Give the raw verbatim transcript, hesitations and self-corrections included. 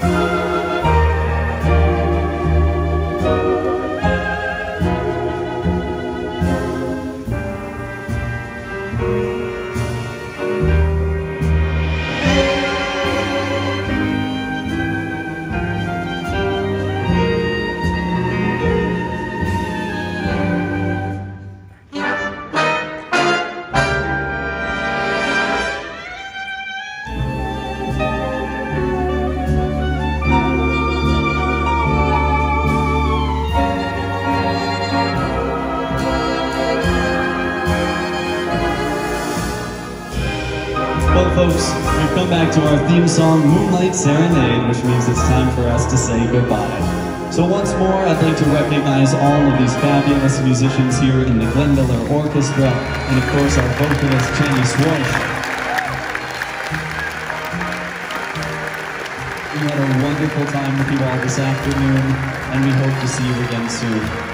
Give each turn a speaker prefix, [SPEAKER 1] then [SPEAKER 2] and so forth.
[SPEAKER 1] Well, folks, we've come back to our theme song, Moonlight Serenade, which means it's time for us to say goodbye. So once more, I'd like to recognize all of these fabulous musicians here in the Glenn Miller Orchestra, and of course our vocalist, Jenny Swarsh. We had a wonderful time with you all this afternoon, and we hope to see you again soon.